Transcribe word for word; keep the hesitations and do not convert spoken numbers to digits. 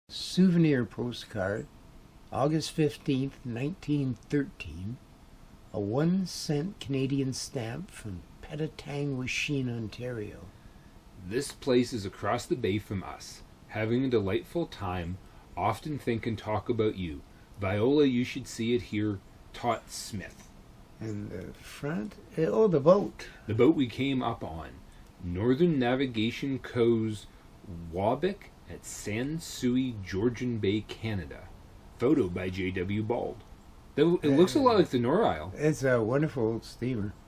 Souvenir postcard, August fifteenth, nineteen thirteen. A one cent Canadian stamp from Petatangwisheen, Ontario. This place is across the bay from us. Having a delightful time. Often think and talk about you. Viola, you should see it here. Tot Smith. And the front, oh, the boat. The boat we came up on. Northern Navigation Co.'s Waubic at Sans Souci, Georgian Bay, Canada. Photo by J W Bald. It looks a lot like the Norisle. It's a wonderful old steamer.